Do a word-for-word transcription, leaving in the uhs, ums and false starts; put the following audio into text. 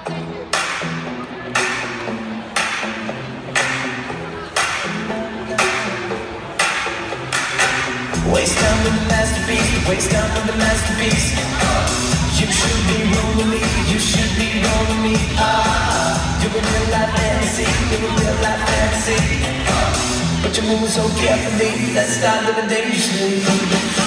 Waste time with the masterpiece, waste time with the masterpiece. You should be rolling me, you should be rolling me. Ah, you're a real life fantasy, you're a real life fantasy. But you're moving so carefully, let's start living dangerously.